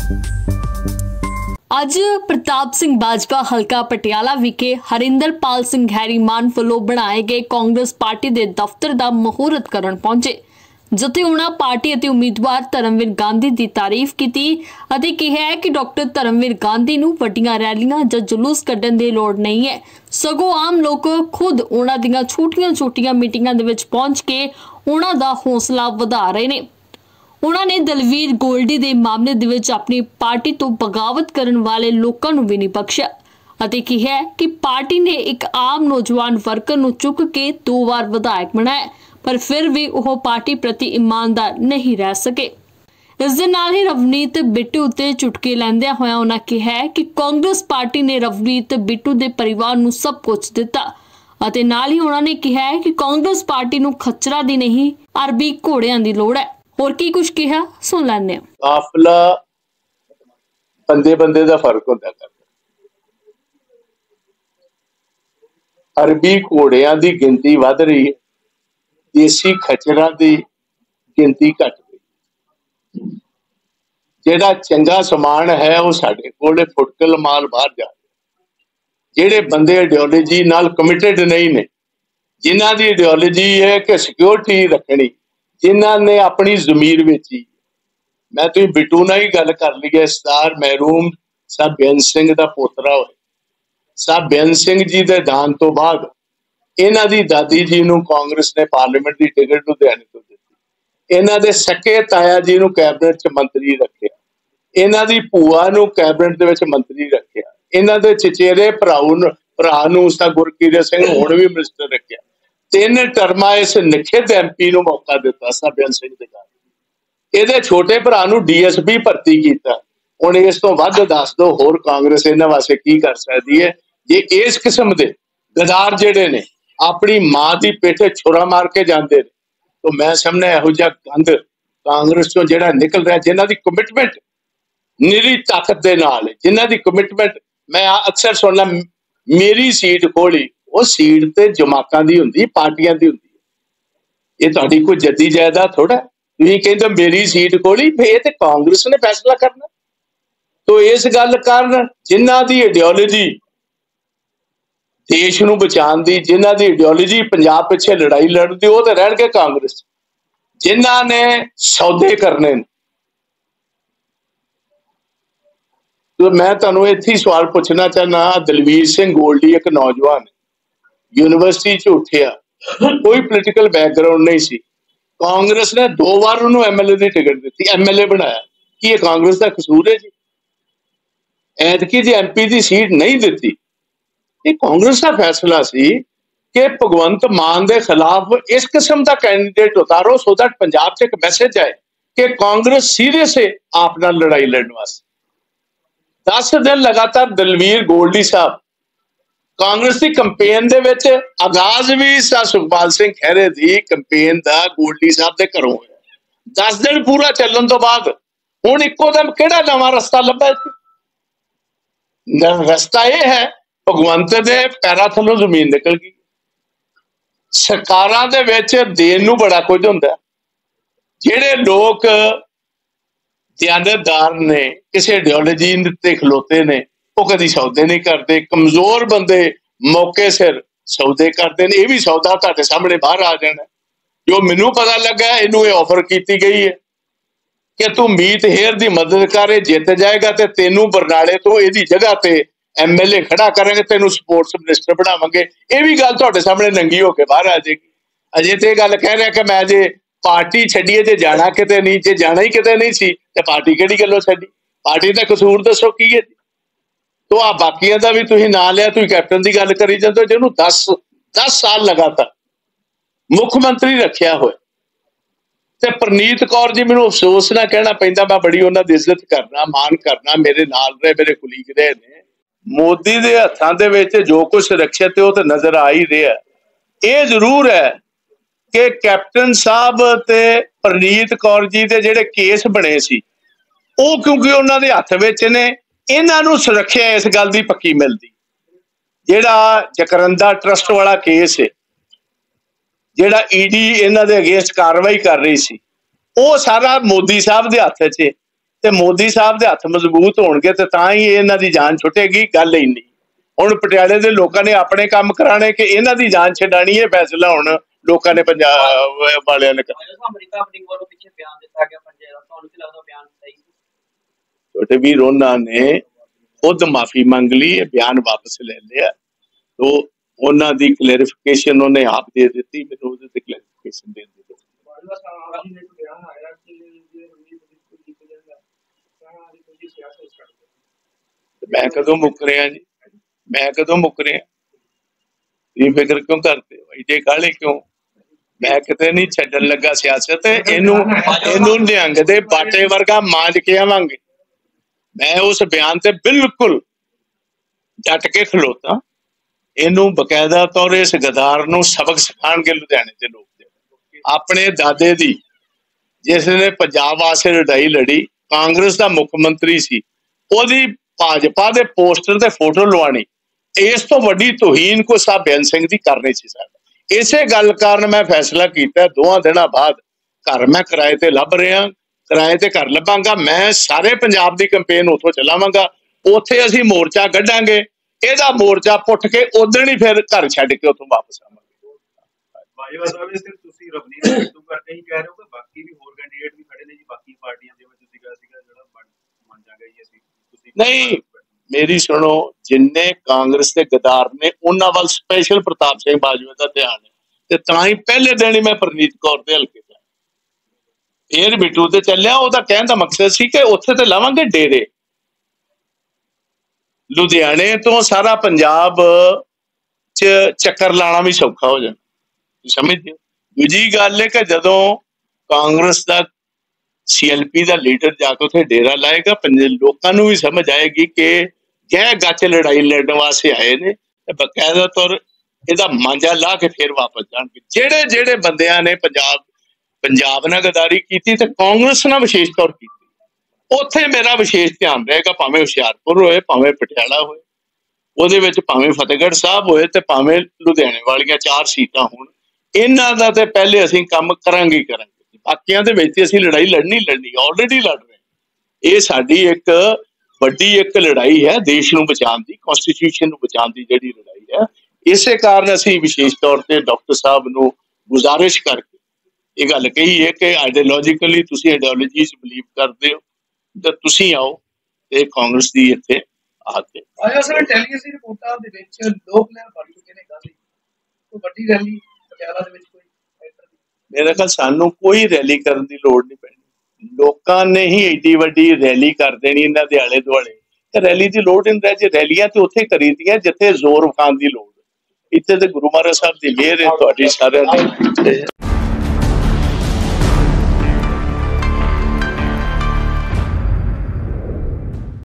ਅੱਜ ਪ੍ਰਤਾਪ ਸਿੰਘ ਬਾਜਵਾ ਹਲਕਾ ਪਟਿਆਲਾ ਵਿਖੇ ਹਰਿੰਦਰਪਾਲ ਸਿੰਘ ਹੈਰੀਮਾਨ ਵੱਲੋਂ ਬਣਾਏ ਗਏ ਕਾਂਗਰਸ ਪਾਰਟੀ ਦੇ ਦਫ਼ਤਰ ਦਾ ਮਹੂਰਤ ਕਰਨ ਪਹੁੰਚੇ, ਜਿੱਥੇ ਉਹਨਾਂ ਪਾਰਟੀ ਅਤੇ ਉਮੀਦਵਾਰ ਧਰਮਵੀਰ ਗਾਂਧੀ ਦੀ ਤਾਰੀਫ ਕੀਤੀ ਅਤੇ ਕਿਹਾ ਕਿ ਡਾਕਟਰ ਧਰਮਵੀਰ ਗਾਂਧੀ ਨੂੰ ਵੱਡੀਆਂ ਰੈਲੀਆਂ ਜਾਂ ਜਲੂਸ ਕੱਢਣ ਦੀ ਲੋੜ ਨਹੀਂ ਹੈ, ਸਗੋਂ ਆਮ ਲੋਕ ਖੁਦ ਉਹਨਾਂ ਦੀਆਂ ਛੋਟੀਆਂ-ਛੋਟੀਆਂ ਮੀਟਿੰਗਾਂ ਦੇ ਵਿੱਚ ਪਹੁੰਚ ਕੇ ਉਹਨਾਂ ਦਾ ਹੌਸਲਾ ਵਧਾ ਰਹੇ ਨੇ। ਉਹਨਾਂ ਨੇ ਦਲਵੀਰ ਗੋਲਡੀ ਦੇ ਮਾਮਲੇ ਦੇ ਵਿੱਚ ਆਪਣੀ ਪਾਰਟੀ ਤੋਂ ਬਗਾਵਤ ਕਰਨ ਵਾਲੇ ਲੋਕਾਂ ਨੂੰ ਵੀ ਨਹੀਂ ਬਖਸ਼ਿਆ ਅਤੇ ਕਿਹਾ ਕਿ ਪਾਰਟੀ ਨੇ ਇੱਕ ਆਮ ਨੌਜਵਾਨ ਵਰਕਰ ਨੂੰ ਚੁੱਕ ਕੇ 2 ਵਾਰ ਵਿਧਾਇਕ ਬਣਾਇਆ, ਪਰ ਫਿਰ ਵੀ ਉਹ ਪਾਰਟੀ ਪ੍ਰਤੀ ਇਮਾਨਦਾਰ ਨਹੀਂ ਰਹਿ ਸਕੇ। ਇਸ ਦੇ ਨਾਲ ਹੀ ਰਵਨੀਤ ਬਿੱਟੂ ਉੱਤੇ ਚੁਟਕੀ ਲੈਂਦਿਆਂ ਹੋਇਆ ਉਹਨਾਂ ਕਿਹਾ ਕਿ ਕਾਂਗਰਸ ਪਾਰਟੀ ਨੇ ਰਵਨੀਤ ਬਿੱਟੂ ਦੇ ਪਰਿਵਾਰ ਨੂੰ ਸਭ ਕੁਝ ਦਿੱਤਾ ਅਤੇ ਨਾਲ ਹੀ ਉਹਨਾਂ ਨੇ ਕਿਹਾ ਕਿ ਕਾਂਗਰਸ ਪਾਰਟੀ ਨੂੰ ਖੱਚਰਾਂ ਦੀ ਨਹੀਂ ਅਰਬੀ ਘੋੜਿਆਂ ਦੀ ਲੋੜ ਹੈ। ਹੋਰ ਕੀ ਕੁਝ ਕਿਹਾ ਸੁਣ ਲੈਂਦੇ ਹਾਂ। ਕਾਫਲਾ ਬੰਦੇ ਦਾ ਫਰਕ ਹੁੰਦਾ ਹੈ। ਅਰਬੀ ਘੋੜਿਆਂ ਦੀ ਗਿਣਤੀ ਵੱਧ ਰਹੀ ਹੈ, ਦੇਸੀ ਖੱਚਰਾਂ ਦੀ ਗਿਣਤੀ ਘਟ ਗਈ। ਜਿਹੜਾ ਚੰਗਾ ਸਮਾਨ ਹੈ ਉਹ ਸਾਡੇ ਕੋਲੇ ਫੁਟਕਲ ਮਾਲ ਬਾਹਰ ਜਾ ਰਿਹਾ। ਜਿਹੜੇ ਬੰਦੇ ਆਈਡੀਓਲੋਜੀ ਨਾਲ ਕਮਿਟਡ ਨਹੀਂ ਨੇ, ਜਿਨ੍ਹਾਂ ਦੀ ਆਈਡੀਓਲੋਜੀ ਹੈ ਕਿ ਸਿਕਿਉਰਿਟੀ ਰੱਖਣੀ, ਜਿਨ੍ਹਾਂ ਨੇ ਆਪਣੀ ਜ਼ਮੀਰ ਵੇਚੀ। ਮੈਂ ਤੁਸੀਂ ਬਿੱਟੂ ਨਾਲ ਹੀ ਗੱਲ ਕਰ ਲਈ ਹੈ। ਸਰਦਾਰ ਮਹਿਰੂਮ ਸਾਹਿਬ ਬੇਅੰਤ ਸਿੰਘ ਦਾ ਪੋਤਰਾ ਹੋਇਆ। ਸਾਹਿਬ ਬੇਅੰਤ ਸਿੰਘ ਜੀ ਦੇ ਦਾਨ ਤੋਂ ਬਾਅਦ ਇਹਨਾਂ ਦੀ ਦਾਦੀ ਜੀ ਨੂੰ ਕਾਂਗਰਸ ਨੇ ਪਾਰਲੀਮੈਂਟ ਦੀ ਟਿਕਟ ਲੁਧਿਆਣੇ ਤੋਂ ਦਿੱਤੀ। ਇਹਨਾਂ ਦੇ ਸਕੇ ਤਾਇਆ ਜੀ ਨੂੰ ਕੈਬਨਿਟ 'ਚ ਮੰਤਰੀ ਰੱਖਿਆ। ਇਹਨਾਂ ਦੀ ਭੂਆ ਨੂੰ ਕੈਬਨਿਟ ਦੇ ਵਿੱਚ ਮੰਤਰੀ ਰੱਖਿਆ। ਇਹਨਾਂ ਦੇ ਚਚੇਰੇ ਭਰਾ ਨੂੰ ਉਸਦਾ ਗੁਰਕੀਰਤ ਸਿੰਘ ਹੁਣ ਵੀ ਮਿਨਿਸਟਰ ਰੱਖਿਆ। 3 ਟਰਮਾਂ ਇਸ ਨਿਖਿਤ MP ਨੂੰ ਮੌਕਾ ਦਿੱਤਾ ਸਾਹਿਬ ਬੇਅੰਤ ਸਿੰਘ ਦੇ ਨਾਲ। ਇਹਦੇ ਛੋਟੇ ਭਰਾ ਨੂੰ DSP ਭਰਤੀ ਕੀਤਾ। ਹੁਣ ਇਸ ਤੋਂ ਵੱਧ ਦੱਸ ਦਿਓ ਹੋਰ ਕਾਂਗਰਸ ਇਹਨਾਂ ਵਾਸਤੇ ਕੀ ਕਰ ਸਕਦੀ ਹੈ ਜੇ ਇਸ ਕਿਸਮ ਦੇ ਗਦਾਰ ਜਿਹੜੇ ਨੇ ਆਪਣੀ ਮਾਂ ਦੀ ਪੇਠੇ ਛੁਰਾ ਮਾਰ ਕੇ ਜਾਂਦੇ ਨੇ। ਤਾਂ ਮੈਂ ਸਮਝਦਾ ਇਹੋ ਜਿਹਾ ਗੰਦ ਕਾਂਗਰਸ ਤੋਂ ਜਿਹੜਾ ਨਿਕਲ ਰਿਹਾ, ਜਿਨ੍ਹਾਂ ਦੀ ਕਮਿਟਮੈਂਟ ਨਿਰੀ ਤਾਕਤ ਦੇ ਨਾਲ, ਜਿਨ੍ਹਾਂ ਦੀ ਕਮਿਟਮੈਂਟ ਮੈਂ ਅਕਸਰ ਸੁਣਦਾ ਮੇਰੀ ਸੀਟ ਖੋਲੀ, ਉਹ ਸੀਟ ਤੇ ਜਮਾਤਾਂ ਦੀ ਹੁੰਦੀ, ਪਾਰਟੀਆਂ ਦੀ ਹੁੰਦੀ ਹੈ। ਇਹ ਤੁਹਾਡੀ ਕੋਈ ਜੱਦੀ ਜਾਇਦਾਦ ਥੋੜਾ। ਤੁਸੀਂ ਕਹਿੰਦੇ ਮੇਰੀ ਸੀਟ ਖੋਲੀ, ਇਹ ਤੇ ਕਾਂਗਰਸ ਨੇ ਫੈਸਲਾ ਕਰਨਾ। ਤੋ ਇਸ ਗੱਲ ਕਾਰਨ ਜਿਨ੍ਹਾਂ ਦੀ ਆਈਡੀਓਲੋਜੀ ਦੇਸ਼ ਨੂੰ ਬਚਾਉਣ ਦੀ, ਜਿਨ੍ਹਾਂ ਦੀ ਆਈਡੀਓਲੋਜੀ ਪੰਜਾਬ ਪਿੱਛੇ ਲੜਾਈ ਲੜਨ ਦੀ, ਉਹ ਤਾਂ ਰਹਿਣਗੇ ਕਾਂਗਰਸ। ਜਿਨ੍ਹਾਂ ਨੇ ਸੌਦੇ ਕਰਨੇ ਨੇ, ਮੈਂ ਤੁਹਾਨੂੰ ਇੱਥੇ ਸਵਾਲ ਪੁੱਛਣਾ ਚਾਹੁੰਦਾ। ਦਲਵੀਰ ਸਿੰਘ ਗੋਲਡੀ ਇੱਕ ਨੌਜਵਾਨ ਯੂਨੀਵਰਸਿਟੀ 'ਚ ਉੱਠਿਆ, ਕੋਈ ਪੋਲੀਟੀਕਲ ਬੈਕਗਰਾਊਂਡ ਨਹੀਂ ਸੀ। ਕਾਂਗਰਸ ਨੇ 2 ਵਾਰ ਉਹਨੂੰ MLA ਦੀ ਟਿਕਟ ਦਿੱਤੀ, MLA ਬਣਾਇਆ। ਕੀ ਇਹ ਕਾਂਗਰਸ ਦਾ ਕਸੂਰ ਹੈ ਜੀ? ਐਤਕੀ ਦੀ MP ਦੀ ਸੀਟ ਨਹੀਂ ਦਿੱਤੀ, ਇਹ ਕਾਂਗਰਸ ਦਾ ਫੈਸਲਾ ਸੀ ਕਿ ਭਗਵੰਤ ਮਾਨ ਦੇ ਖਿਲਾਫ ਇਸ ਕਿਸਮ ਦਾ ਕੈਂਡੀਡੇਟ ਉਤਾਰੋ, ਸੋ ਦੈਟ ਪੰਜਾਬ 'ਚ ਇੱਕ ਮੈਸੇਜ ਆਏ ਕਿ ਕਾਂਗਰਸ ਸੀਰੀਅਸ ਹੈ ਆਪ ਨਾਲ ਲੜਾਈ ਲੜਨ ਵਾਸਤੇ। 10 ਦਿਨ ਲਗਾਤਾਰ ਦਲਵੀਰ ਗੋਲਡੀ ਸਾਹਿਬ ਕਾਂਗਰਸ ਦੀ ਕੰਪੇਨ ਦੇ ਵਿੱਚ, ਆਗਾਜ਼ ਵੀ ਸੁਖਪਾਲ ਸਿੰਘ ਖਹਿਰੇ ਦੀ ਕੰਪੇਨ ਦਾ ਗੋਲਡੀ ਸਾਹਿਬ ਦੇ ਘਰੋਂ ਹੋਇਆ। 10 ਦਿਨ ਪੂਰਾ ਚੱਲਣ ਤੋਂ ਬਾਅਦ ਹੁਣ ਇੱਕੋ ਦਮ ਕਿਹੜਾ ਨਵਾਂ ਰਸਤਾ ਲੱਭਾ? ਰਸਤਾ ਇਹ ਹੈ ਭਗਵੰਤ ਦੇ ਪੈਰਾਂ ਥੱਲੋਂ ਜ਼ਮੀਨ ਨਿਕਲ ਗਈ। ਸਰਕਾਰਾਂ ਦੇ ਵਿੱਚ ਦੇਣ ਨੂੰ ਬੜਾ ਕੁਝ ਹੁੰਦਾ। ਜਿਹੜੇ ਲੋਕ ਦਿਆਨਤਦਾਰ ਨੇ, ਕਿਸੇ ਆਈਡੀਓਲੋਜੀ ਤੇ ਖਲੋਤੇ ਨੇ, ਉਹ ਕਦੀ ਸੌਦੇ ਨਹੀਂ ਕਰਦੇ। ਕਮਜ਼ੋਰ ਬੰਦੇ ਮੌਕੇ ਸਿਰ ਸੌਦੇ ਕਰਦੇ ਨੇ। ਇਹ ਵੀ ਸੌਦਾ ਤੁਹਾਡੇ ਸਾਹਮਣੇ ਬਾਹਰ ਆ ਜਾਣਾ। ਜੋ ਮੈਨੂੰ ਪਤਾ ਲੱਗਾ, ਇਹਨੂੰ ਇਹ ਆਫਰ ਕੀਤੀ ਗਈ ਹੈ ਕਿ ਤੂੰ ਮੀਤ ਹੇਅਰ ਦੀ ਮਦਦ ਕਰ, ਇਹ ਜਿੱਤ ਜਾਏਗਾ ਤੇ ਤੈਨੂੰ ਬਰਨਾਲੇ ਤੋਂ ਇਹਦੀ ਜਗ੍ਹਾ ਤੇ MLA ਖੜਾ ਕਰਾਂਗੇ, ਤੈਨੂੰ ਸਪੋਰਟਸ ਮਿਨਿਸਟਰ ਬਣਾਵਾਂਗੇ। ਇਹ ਵੀ ਗੱਲ ਤੁਹਾਡੇ ਸਾਹਮਣੇ ਨੰਗੀ ਹੋ ਕੇ ਬਾਹਰ ਆ ਜਾਏਗੀ। ਅਜੇ ਤੇ ਇਹ ਗੱਲ ਕਹਿ ਰਿਹਾ ਕਿ ਮੈਂ ਜੇ ਪਾਰਟੀ ਛੱਡੀਏ, ਜੇ ਜਾਣਾ ਕਿਤੇ ਨਹੀਂ, ਜੇ ਜਾਣਾ ਹੀ ਕਿਤੇ ਨਹੀਂ ਸੀ ਤੇ ਪਾਰਟੀ ਕਿਹੜੀ ਗੱਲੋਂ ਛੱਡੀ? ਪਾਰਟੀ ਦਾ ਕਸੂਰ ਦੱਸੋ ਕੀ ਹੈ? ਤੋ ਆ ਬਾਕੀਆਂ ਦਾ ਵੀ ਤੁਸੀਂ ਨਾਂ ਲਿਆ, ਤੁਸੀਂ ਕੈਪਟਨ ਦੀ ਗੱਲ ਕਰੀ ਜਾਂਦੇ ਹੋ, ਜਿਹਨੂੰ 10 ਸਾਲ ਲਗਾਤਾਰ ਮੁੱਖ ਮੰਤਰੀ ਰੱਖਿਆ ਹੋਇਆ। ਤੇ ਪ੍ਰਨੀਤ ਕੌਰ ਜੀ, ਮੈਨੂੰ ਅਫਸੋਸ ਨਾ ਕਹਿਣਾ ਪੈਂਦਾ, ਮੈਂ ਬੜੀ ਉਹਨਾਂ ਦੀ ਇੱਜ਼ਤ ਕਰਨਾ, ਮਾਣ ਕਰਨਾ, ਮੇਰੇ ਨਾਲ ਰਹੇ, ਮੇਰੇ ਕੁਲੀਗ ਰਹੇ ਨੇ। ਮੋਦੀ ਦੇ ਹੱਥਾਂ ਦੇ ਵਿੱਚ ਜੋ ਕੁਝ ਸੁਰੱਖਿਅਤ ਹੈ ਉਹ ਤਾਂ ਨਜ਼ਰ ਆ ਹੀ ਰਿਹਾ। ਇਹ ਜ਼ਰੂਰ ਹੈ ਕਿ ਕੈਪਟਨ ਸਾਹਿਬ ਤੇ ਪ੍ਰਨੀਤ ਕੌਰ ਜੀ ਦੇ ਜਿਹੜੇ ਕੇਸ ਬਣੇ ਸੀ, ਉਹ ਕਿਉਂਕਿ ਉਹਨਾਂ ਦੇ ਹੱਥ ਵਿੱਚ ਨੇ, ਇਹਨਾਂ ਨੂੰ ਸੁਰੱਖਿਆ ਇਸ ਗੱਲ ਦੀ ਪੱਕੀ ਮਿਲਦੀ। ਜਿਹੜਾ ਜਕਰੰਦਾ ਟਰਸਟ ਵਾਲਾ ਕੇਸ ਹੈ, ਜਿਹੜਾ ED ਇਹਨਾਂ ਦੇ ਅਗੇਂਸਟ ਕਾਰਵਾਈ ਕਰ ਰਹੀ ਸੀ, ਉਹ ਸਾਰਾ ਮੋਦੀ ਸਾਹਿਬ ਦੇ ਹੱਥ 'ਚ। ਤੇ ਮੋਦੀ ਸਾਹਿਬ ਦੇ ਹੱਥ ਮਜ਼ਬੂਤ ਹੋਣਗੇ ਤੇ ਤਾਂ ਹੀ ਇਹਨਾਂ ਦੀ ਜਾਨ ਛੁੱਟੇਗੀ। ਗੱਲ ਇੰਨੀ। ਹੁਣ ਪਟਿਆਲੇ ਦੇ ਲੋਕਾਂ ਨੇ ਆਪਣੇ ਕੰਮ ਕਰਾਣੇ ਕਿ ਇਹਨਾਂ ਦੀ ਜਾਨ ਛਡਾਣੀ, ਇਹ ਫੈਸਲਾ ਹੁਣ ਲੋਕਾਂ ਨੇ ਪੰਜਾਬ ਵਾਲਿਆਂ ਨੇ ਛੋਟੇ ਵੀਰ ਉਹਨਾਂ ਨੇ खुद माफी मंग ली, बयान वापस ले लिया, तो ਉਹਨਾਂ ਦੀ ਕਲੈਰੀਫਿਕੇਸ਼ਨ ਉਹਨੇ ਆਪ ਦੇ ਦਿੱਤੀ। ਮੈਨੂੰ ਉਹਦੇ ਤੇ ਕਲੈਰੀਫਿਕੇਸ਼ਨ ਦੇਣ ਦੀ मैं कदों मुक रहा जी, मैं कदों मुक रहा? ये फिक्र क्यों करते हो इन्ने काले क्यों? मैं किते नहीं छड्डन लगा सियासत। इनू निहंग दे बाटे वर्गा मांज के आवांगे। मैं उस बयान से बिल्कुल डट के खलोता। इनू बकायदा तौर इस गदार नू सबक सिखाणगे लुधियाने के लोग। अपने दादे दी जिसने पंजाब वास्ते लड़ाई लड़ी, कांग्रेस का मुख्यमंत्री सी, ओदी भाजपा दे पोस्टर ते फोटो लवानी, इस तो वड्डी तौहीन को साहब बेअंत सिंह दी करनी सी साडा। इसे गल कारण मैं फैसला किया 2 दिनों बाद घर मैं किराए ते लभ रहा, किराए ते घर लभांगा। मैं सारे पंजाब दी कैंपेन उथों चलावांगा, उत्थे असीं मोर्चा कढांगे। ਇਹਦਾ ਮੋਰਚਾ ਪੁੱਟ ਕੇ ਉਦੋਂ ਹੀ ਫਿਰ ਘਰ ਛੱਡ ਕੇ ਉੱਥੋਂ ਵਾਪਸ ਆਵਾਂਗੇ। ਬਾਜਵਾ ਸਾਹਿਬ ਸਿਰ ਤੁਸੀਂ ਰਵਨੀਤ ਸਿੱਧੂ ਕਰਕੇ ਹੀ ਕਹਿ ਰਹੇ ਹੋ ਕਿ ਬਾਕੀ ਵੀ ਹੋਰ ਕੈਂਡੀਡੇਟ ਵੀ ਖੜੇ ਨੇ ਜੀ, ਬਾਕੀ ਪਾਰਟੀਆਂ ਜਿਵੇਂ ਤੁਸੀਂ ਕਿਹਾ ਸੀਗਾ ਜਿਹੜਾ ਮੰਨ ਜਾਗਾ ਜੀ ਅਸੀਂ ਤੁਸੀਂ ਨਹੀਂ। ਮੇਰੀ ਸੁਣੋ, ਜਿੰਨੇ ਕਾਂਗਰਸ ਦੇ ਗਦਾਰ ਨੇ ਉਹਨਾਂ ਵੱਲ ਸਪੈਸ਼ਲ ਪ੍ਰਤਾਪ ਸਿੰਘ ਬਾਜਵਾ ਦਾ ਧਿਆਨ ਹੈ, ਤੇ ਤਾਂ ਹੀ ਪਹਿਲੇ ਦਿਨ ਹੀ ਮੈਂ ਪ੍ਰਨੀਤ ਕੌਰ ਦੇ ਹਲਕੇ ਦਾ ਫੇਰ ਬਿੱਟੂ ਤੇ ਚੱਲਿਆ। ਉਹਦਾ ਕਹਿਣ ਦਾ ਮਕਸਦ ਸੀ ਕਿ ਉੱਥੇ ਤੇ ਲਾਵਾਂਗੇ ਡੇਰੇ। लुधियाने तो सारा पंजाब च चक्कर लाना भी सौखा हो जाए, समझते हो। दूजी गल है कि जदों कांग्रेस का CLP का लीडर जाके उत्थे डेरा लाएगा, लोगों को भी समझ आएगी कि गह गच लड़ाई लड़ने वास्ते आए ने, बकायदा तौर इहदा मांजा ला के फिर वापस जाएंगे। जेड़े जेड़े बंदियां ने पंजाब नाल गद्दारी की ते कांग्रेस नाल विशेष तौर की, उत्थे मेरा विशेष ध्यान रहेगा। भावें हुशियारपुर होए, भावें पटियाला होए, ਉਹਦੇ ਵਿੱਚ ਭਾਵੇਂ ਫਤਿਹਗੜ੍ਹ ਸਾਹਿਬ ਹੋਏ ਤੇ ਭਾਵੇਂ ਲੁਧਿਆਣੇ ਵਾਲੀਆਂ 4 ਸੀਟਾਂ ਹੋਣ, ਇਹਨਾਂ ਦਾ ਤੇ ਪਹਿਲੇ ਅਸੀਂ ਕੰਮ ਕਰਾਂਗੇ। ਬਾਕੀਆਂ ਦੇ ਵਿੱਚ ਅਸੀਂ ਲੜਾਈ ਲੜਨੀ ਆਲਰੇਡੀ ਲੜ ਰਹੇ। ਇਹ ਸਾਡੀ ਇੱਕ ਵੱਡੀ ਇੱਕ ਲੜਾਈ ਹੈ ਦੇਸ਼ ਨੂੰ ਬਚਾਉਣ ਦੀ, ਕਨਸਟੀਟਿਊਸ਼ਨ ਨੂੰ ਬਚਾਉਣ ਦੀ ਜਿਹੜੀ ਲੜਾਈ ਹੈ। ਇਸੇ ਕਾਰਨ ਅਸੀਂ ਵਿਸ਼ੇਸ਼ ਤੌਰ ਤੇ ਡਾਕਟਰ ਸਾਹਿਬ ਨੂੰ ਗੁਜ਼ਾਰਿਸ਼ ਕਰਕੇ ਇਹ ਗੱਲ ਕਹੀ ਹੈ ਕਿ ਆਈਡੀਓਲੋਜੀਕਲੀ ਤੁਸੀਂ ਆਈਡੀਓਲੋਜੀ 'ਚ ਬਿਲੀਵ ਕਰਦੇ ਹੋ ਤਾਂ ਤੁਸੀਂ ਆਓ ਤੇ ਕਾਂਗਰਸ ਦੀ ਇੱਥੇ ਆ ਕੇ। ਆਇਆ ਸਰ ਇੰਟੈਲੀਜੈਂਸ ਦੀ ਰਿਪੋਰਟਾਂ ਦੇ ਵਿੱਚ ਲੋਕ ਲਹਿਰ ਬਣ ਚੁੱਕੇ ਨੇ ਕਾਫੀ, ਕੋਈ ਵੱਡੀ ਰੈਲੀ ਪਟਿਆਲਾ ਦੇ ਵਿੱਚ ਕੋਈ? ਮੇਰਾ ਖਿਆਲ ਸਾਨੂੰ ਕੋਈ ਰੈਲੀ ਕਰਨ ਦੀ ਲੋੜ ਨਹੀਂ ਪੈਣੀ। ਲੋਕਾਂ ਨੇ ਹੀ ਏਡੀ ਵੱਡੀ ਰੈਲੀ ਕਰ ਦੇਣੀ ਇਹਨਾਂ ਦੇ ਆਲੇ ਦੁਆਲੇ, ਤੇ ਰੈਲੀ ਦੀ ਲੋੜ ਨਹੀਂ ਰਹਿ। ਜੇ ਰੈਲੀਆਂ ਤੇ ਉੱਥੇ ਕਰੀਦੀਆਂ ਜਿੱਥੇ ਜ਼ੋਰ ਵਿਖਾਉਣ ਦੀ ਲੋੜ। ਇੱਥੇ ਤੇ ਗੁਰੂ ਮਹਾਰਾਜ ਸਾਹਿਬ ਦੀ ਮਿਹਰ ਹੈ ਤੁਹਾਡੀ ਸਾਰਿਆਂ ਦੀ।